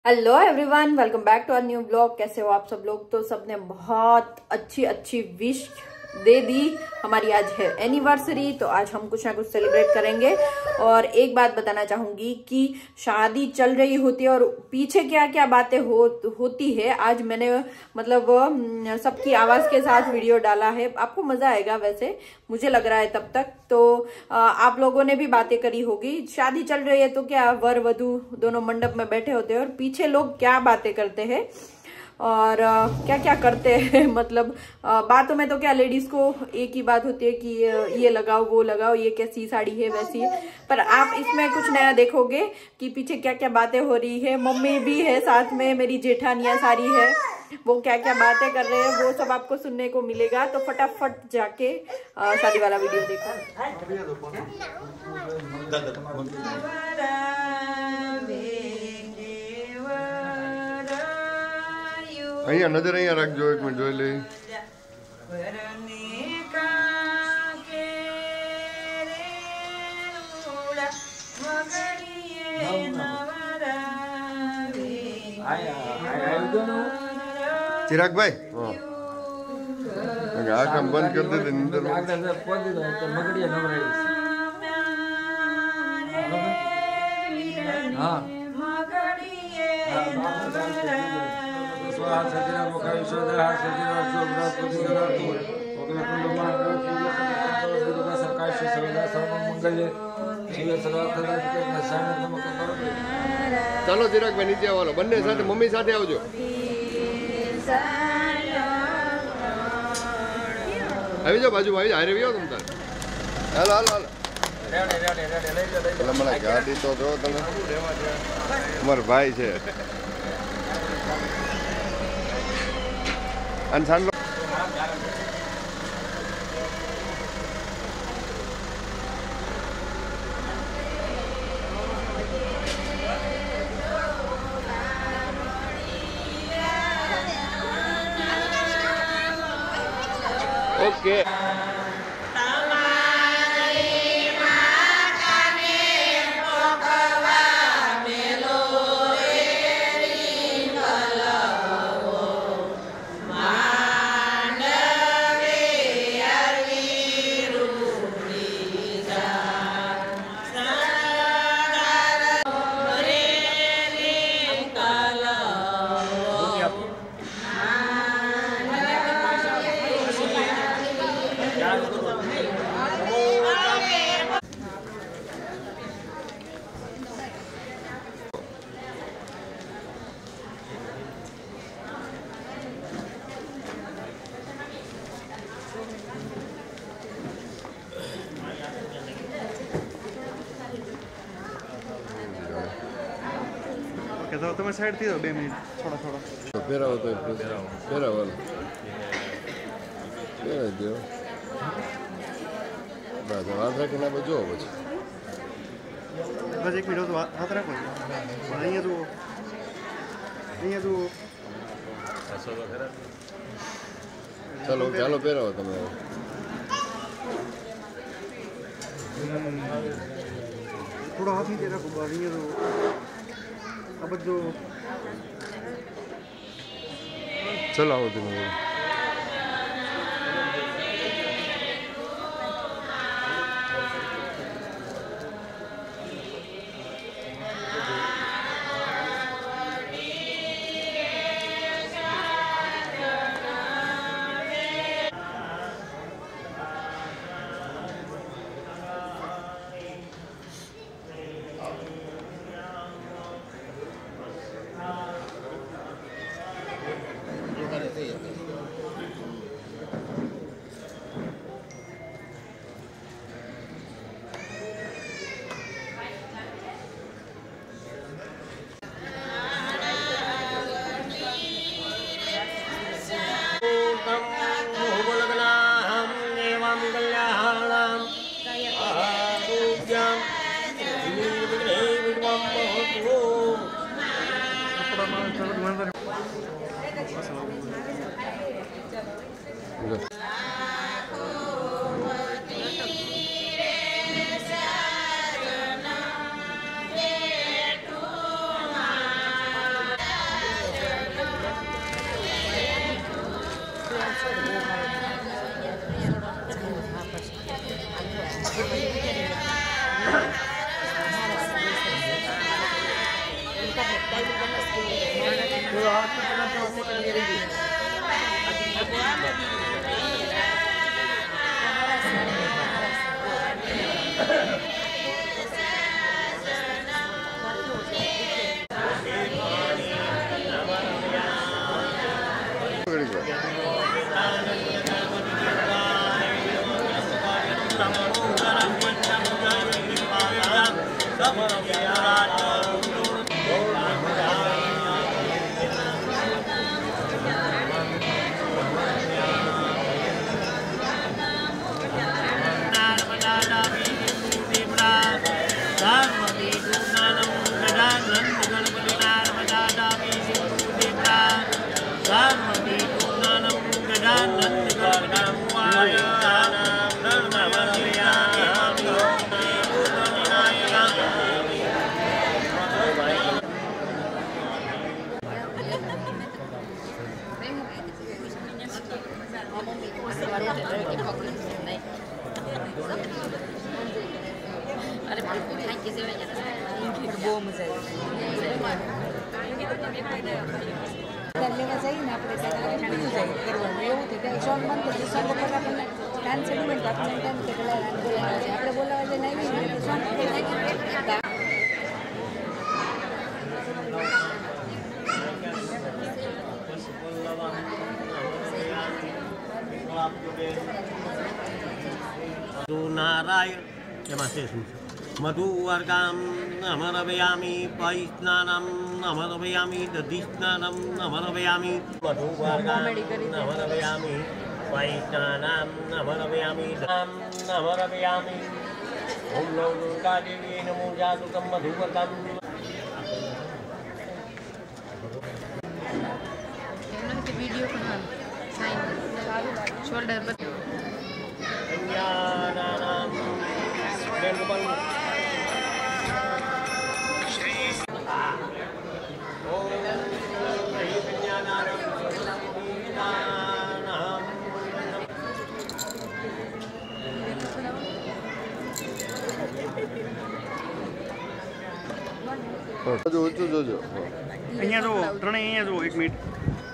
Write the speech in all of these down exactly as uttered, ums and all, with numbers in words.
Hello everyone, welcome back to our new blog. कैसे हो आप सब लोग? तो सबने बहुत अच्छी अच्छी विश दे दी। हमारी आज है एनिवर्सरी, तो आज हम कुछ ना कुछ सेलिब्रेट करेंगे। और एक बात बताना चाहूंगी कि शादी चल रही होती है और पीछे क्या क्या बातें हो, होती है। आज मैंने मतलब सबकी आवाज के साथ वीडियो डाला है, आपको मजा आएगा वैसे मुझे लग रहा है। तब तक तो आप लोगों ने भी बातें करी होगी। शादी चल रही है तो क्या वर वधू दोनों मंडप में बैठे होते हैं और पीछे लोग क्या बातें करते हैं और uh, क्या क्या करते हैं मतलब uh, बातों में तो क्या लेडीज को एक ही बात होती है कि ये लगाओ वो लगाओ, ये कैसी साड़ी है वैसी है। पर आप इसमें कुछ नया देखोगे कि पीछे क्या क्या बातें हो रही है। मम्मी भी है साथ में, मेरी जेठानियां सारी है, वो क्या क्या बातें कर रहे हैं वो सब आपको सुनने को मिलेगा। तो फटाफट जाके uh, शादी वाला वीडियो देखो। અહીંયા નજર અહીંયા રાખજો, એક મિનિટ જોઈ લઈ। चिराग भाई આ કામ બંધ કરી દે નિંદર હા ચાલો ચિરાગ ભાઈ નીચે આવવાનો, બંને સાથે મમ્મી સાથે આવજો। આવી જાઓ બાજુ, આવી જાઓ, હારે આવી જાઓ તમ તારે। હાલો હાલો હાલો એટલે મને ગાડી તો જો તમે, તમારો ભાઈ છે અને સાંજલો ઓકે। તો તમે સાઈડ થી દો બે મિનિટ થોડા થોડા પહેરાવો તો પહેરાવો પહેરાવી દો બસ હાથ રાખીને આપણે જોવો પછી બસ એક મિનિટ તો હાથ રાખો અહીંયા જુઓ અહીંયા જુઓ ચાલો ચાલો પહેરાવો તમે થોડો હાથ નીચે રાખો બસ અહીંયા જુઓ આ બધું ચાલો આવો તમે नारायण मधुवर्गाम अमरवयामी पैस्नानम अमरवयामी दधिस्नानम अमरवयामी मधुवर्गाम अमरवयामी पैस्नानम अमरवयामी दाम अमरवयामी ओम नमो दुर्गा देवी नमो जातुकम मधुवर्गाम वीडियो बना साइन शोल्डर पर જો ઊંચું જોજો અહીંયા જો ત્રણે અહીંયા જો એક મિનિટ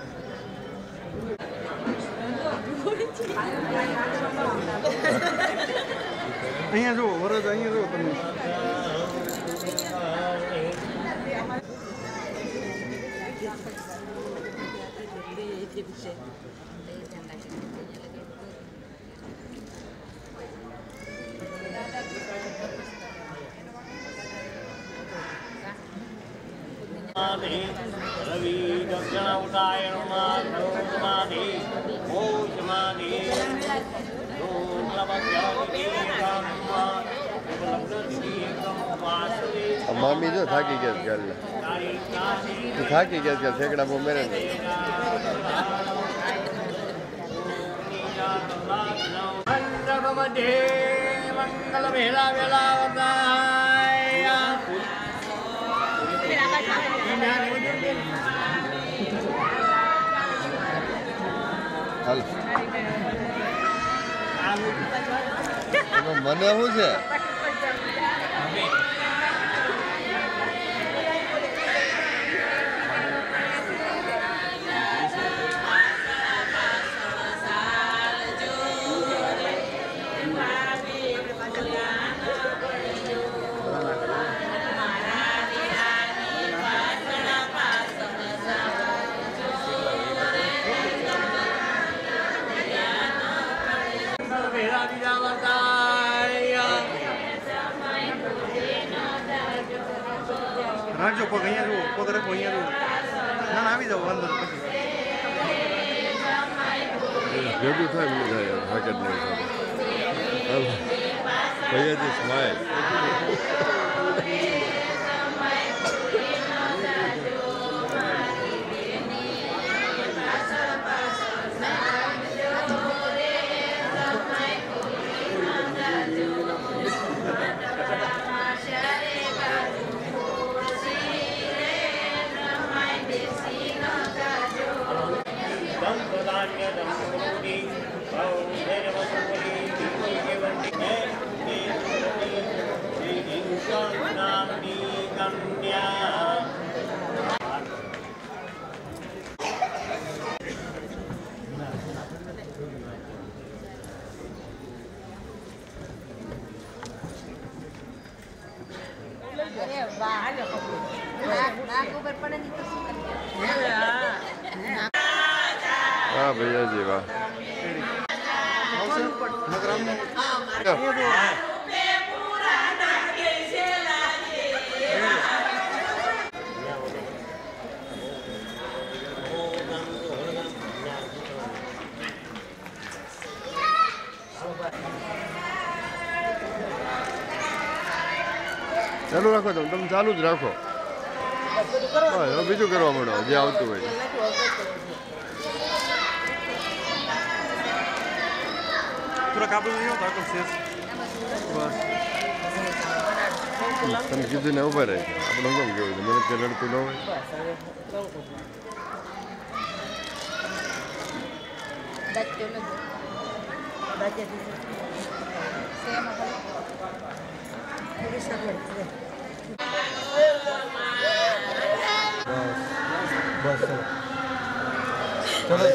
અહીંયા જો વરદ અહીંયા જો તમે रवि दक्षिणावताय नमाधि भोजमाधि મમ્મી જો થાકી ગયા ગયેલ થાકી ગયા કે ઠેકડા બહુ મેરે ને મંગલ વેલા વેલા હાલ મને શું છે રાખજો પગ અહીંયા જુઓ પગ રાખો અહીંયા જુઓ ના ના આવી જાઓ અંદર પછી ભેગું થાય મને થાય હાકત નહીં થાય ભૈયાજી સ્માઈલ Nami हाँ भैया जी वाह ચાલુ રાખો તમે તમે ચાલુ જ રાખો હવે બીજું કરવા માંડો જે આવતું હોય તમે કીધું ને ઉભા રહે આપણે કેમ કેવું છે મને કે લડતું ન હોય બસ ચલો ચલો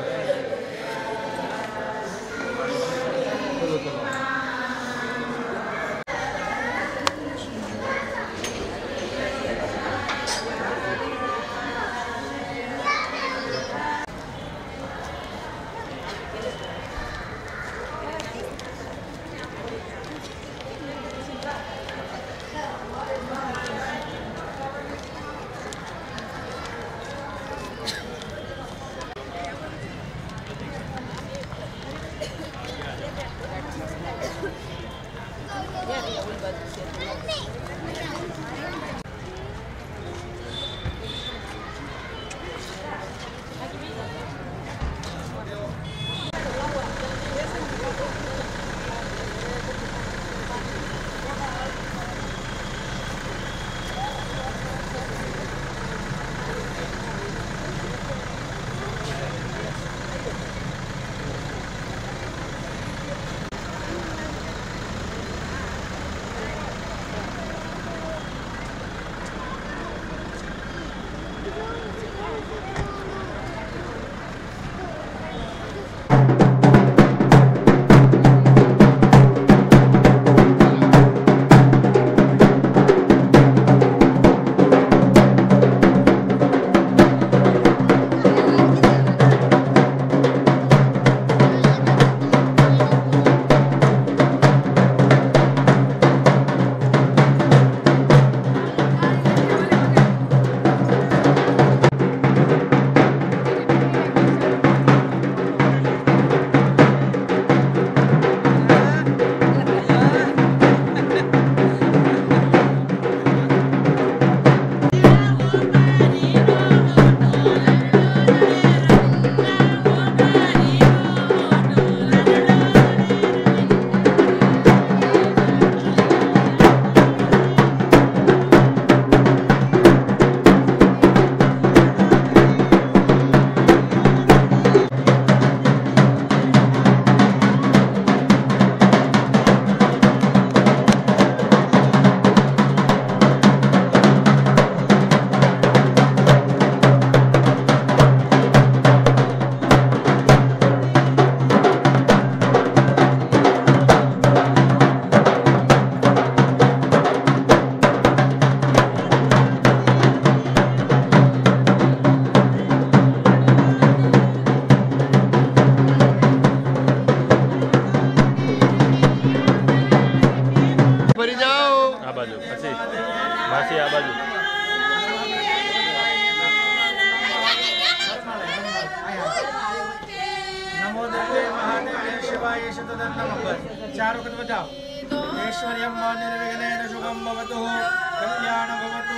चार वक्त बताओ ऐश्वर्यं निर्विघ्नेन शुभं भवतु कल्याण भवतु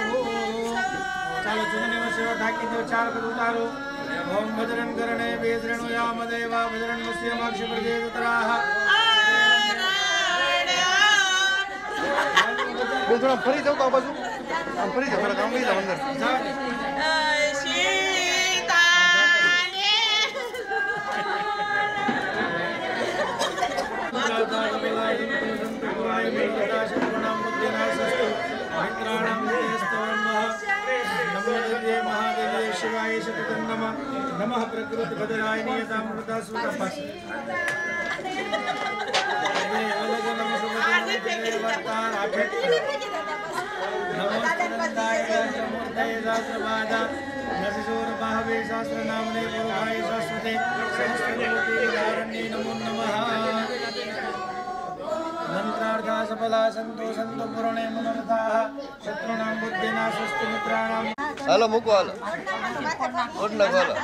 चलो चुनने में सेवा ढाकी दो चार वक्त उतारो ओम भद्रं करणे वेद्रणो यामदेवा भद्रं मुस्यमाक्षि प्रदेवतराः बोल थोड़ा फरी जाओ का बाजू हम फरी जाओ थोड़ा काम नहीं था अंदर शिवाय नमः नमः प्रकृति भद्रायणी यथामृता सुतपस् अलग नमः नमोस्तनन्दाय सहस्रमूर्तये सहस्रपादा नरसिंहसूरबाहवे सहस्रनामने पुरुषाय सरस्वते सहस्रकोटिधारण्ये नमो नमः मंत्रार्था सफला संतो संतो पुराणे मनोरथाः शत्रूणां बुद्धिनाशस्तु मित्राणां હાલો મૂકો હાલો કોડ નાખો હાલો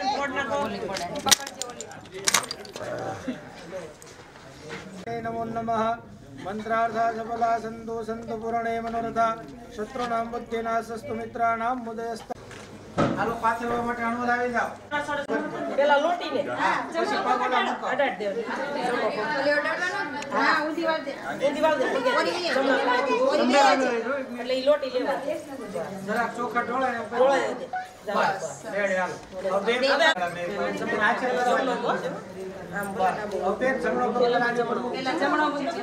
नमो नमः मंत्रार्था सफला संतो संतो पुराणे मनोरथा शत्रूणां बुद्धिनाशस्तु मित्राणां मुदयस्त હાલો પાથરવા માટે અણવર આવી જાવ પેલા લોટીને હા પછી પગોલા મૂકો અડાડ દેવ ઓલી અડાડવાનો હા ઉધી વાળ દે ઉધી વાળ દે એટલે ઈ લોટી લેવા જરા ચોખા ઢોળે ને ઢોળે દે બસ રેડી હાલો હવે બે તમે આચે કરો આમ હવે જમણો કરો પેલા જમણો પેલા જમણો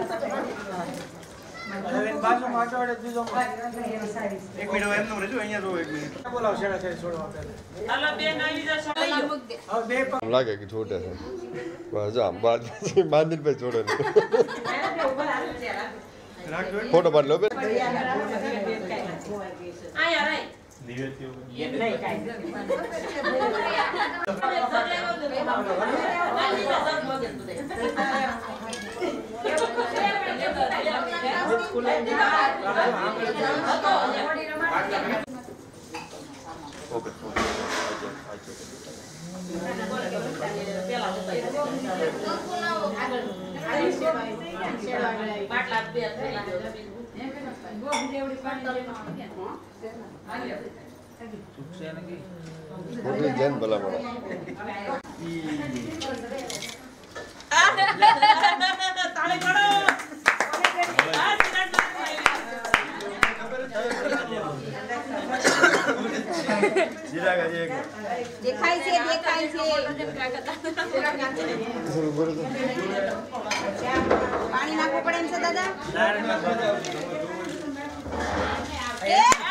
હવે બાજુ માટોડે દીધો એક મિનિટ એમનો રહેજો અહીંયા જો એક મિનિટ બોલાવ શેડા છે છોડવા પહેલા હાલો બે નાઈ લીધા છોડા મૂક દે હવે બે લાગે કે છોટે છે બસ આમ બાદ બાંધીને પછી છોડે ફોટો પાડ લો બે આયા રાઈ નિવેદ્ય નહીં કાઈ ઓકે મોટી જૈન ભલા મળે તાળી પાડો દેખાય છે દેખાય છે પાણી નાખવું પડે એમ છે દાદા